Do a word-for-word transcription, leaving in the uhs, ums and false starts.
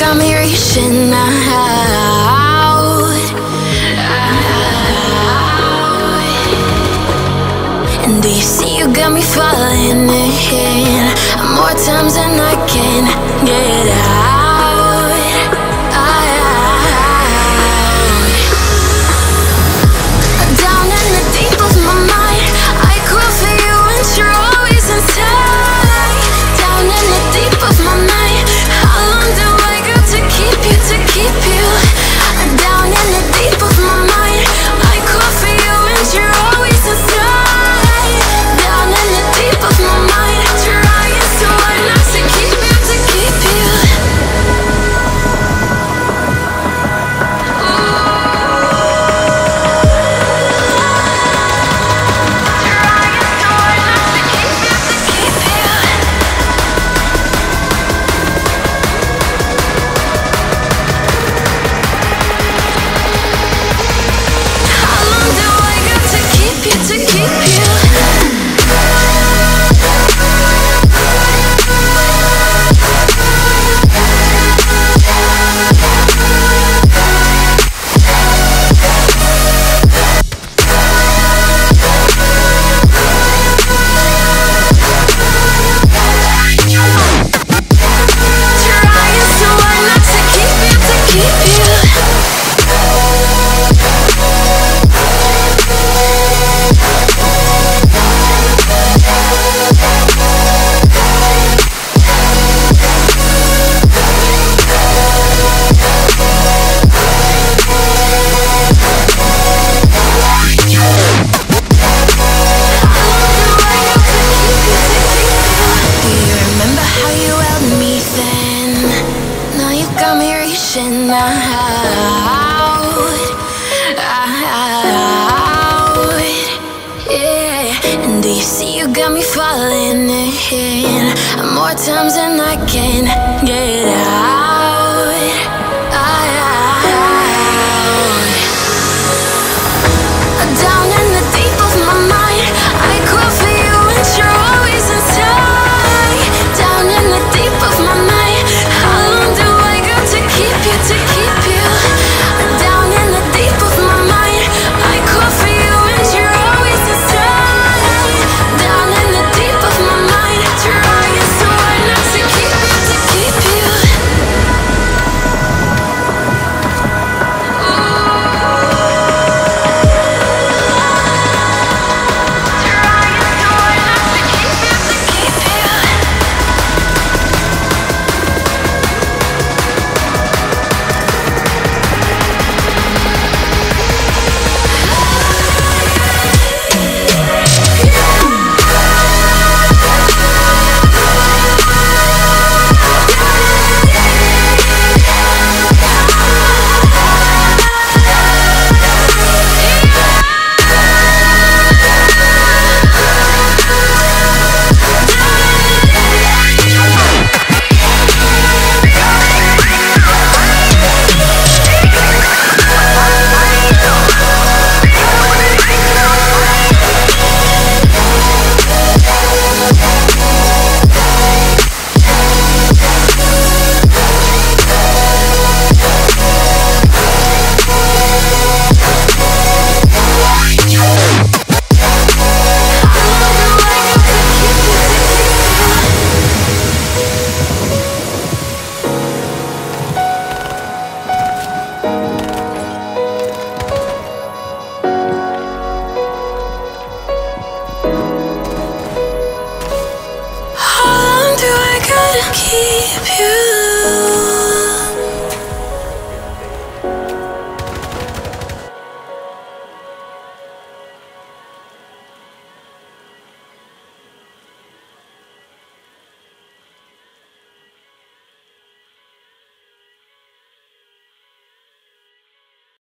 got me reaching out, out. And do you see you got me falling in more times than I can get out. More times than I can get out, out. Down in the deep of my mind, I crawl for you and you're always inside. Down in the deep of my mind, how long do I got to keep you, to keep you? Down in the deep of my mind, I crawl for you and you're always inside. Down in the deep of my mind, trying so hard not to keep you, to keep you. Keep you